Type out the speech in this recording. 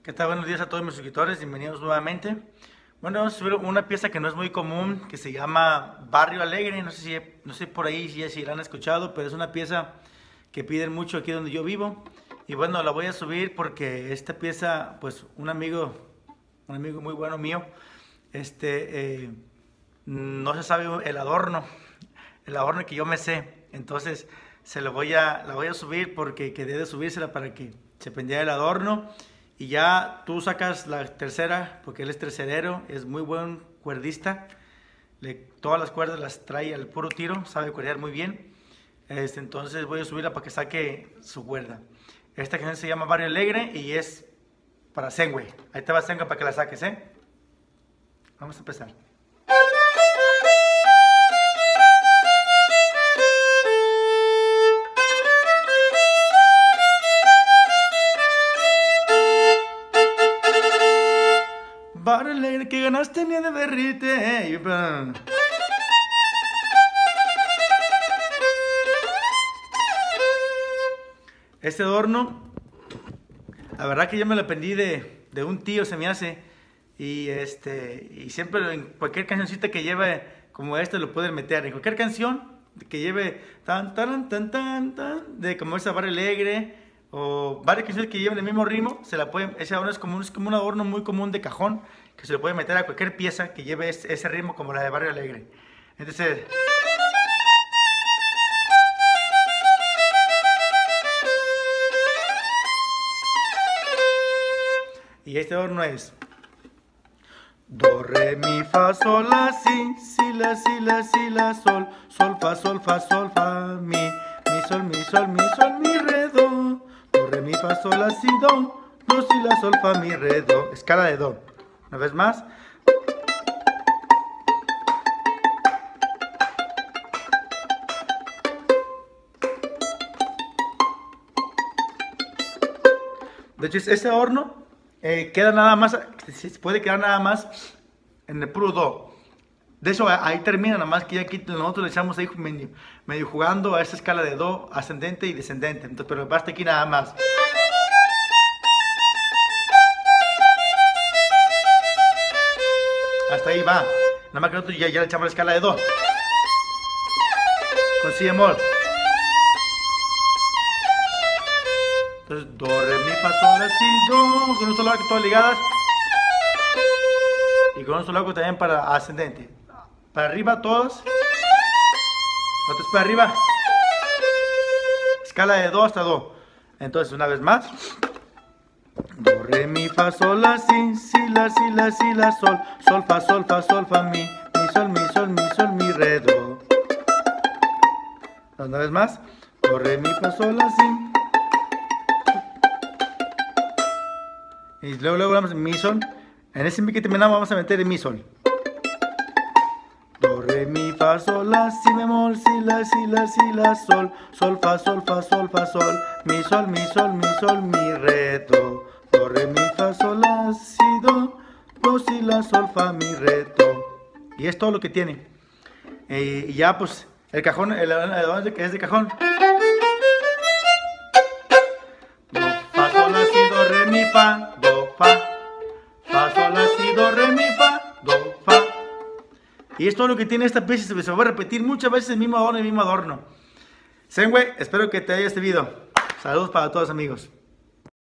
¿Qué tal? Buenos días a todos mis suscriptores, bienvenidos nuevamente. Bueno, vamos a subir una pieza que no es muy común, que se llama Barrio Alegre. No sé por ahí si la han escuchado, pero es una pieza que piden mucho aquí donde yo vivo. Y bueno, la voy a subir porque esta pieza, pues un amigo muy bueno mío, no se sabe el adorno que yo me sé. Entonces la voy a subir porque quedé de subírsela para que se pendiera el adorno. Y ya tú sacas la tercera, porque él es tercerero, es muy buen cuerdista. Todas las cuerdas las trae al puro tiro, sabe cuerdear muy bien. Entonces voy a subirla para que saque su cuerda. Esta canción se llama Barrio Alegre y es para Sengüe. Ahí te va Sengüe para que la saques, ¿eh? Vamos a empezar. Barrio Alegre, que ganas tenía de verrite. Este adorno, la verdad que yo me lo aprendí de un tío, se me hace. Y siempre en cualquier cancioncita que lleve como lo pueden meter. En cualquier canción que lleve tan tan tan tan tan de como esa Barrio Alegre, o varias canciones que lleven el mismo ritmo, ese adorno es como un adorno muy común de cajón, que se le puede meter a cualquier pieza que lleve ese ritmo como la de Barrio Alegre. Entonces, y este adorno es do, re, mi, fa, sol, la, si, la, si, la, si, la, sol, sol, fa, mi, sol, mi, re, do, re, mi, fa, sol, la, si, do, si, la, sol, fa, mi, re, do. Escala de do. Una vez más. De hecho, este horno queda nada más, se puede quedar nada más en el puro do. De hecho, ahí termina, nada más que ya aquí nosotros le echamos ahí medio jugando a esa escala de do ascendente y descendente. Entonces, pero basta aquí nada más. Hasta ahí va. Nada más que nosotros ya le echamos la escala de do. Con si bemol. Entonces, do, re, mi, fa, sol, la, si, do. Con un solo arco, todas ligadas. Y con un solo arco también para ascendente. Para arriba todos. Otros para arriba. Escala de do hasta do. Entonces, una vez más. Do, re, mi, fa, sol, la, si, la, sol, fa, mi, sol, mi, re, do. Una vez más. Do, re, mi, fa, sol, la, si. Y luego vamos en mi, sol. En ese mi que terminamos vamos a meter en mi, sol. Do, re, mi, fa, sol, la, si bemol, si, la, sol, fa, sol, mi, sol, mi, re, do. Do, re, mi, fa, sol, la, si, do, si, la, sol, fa, mi, re, do. Y es todo lo que tiene. Y ya pues el cajón, el adorno que es de cajón. Do, fa, sol, la, si, do, re, mi, fa, do, fa. Fa, sol, la, si, do, re, mi, fa, do, fa. Y es todo lo que tiene esta pieza. Se va a repetir muchas veces el mismo adorno. Sengüe, espero que te haya servido. Saludos para todos, amigos.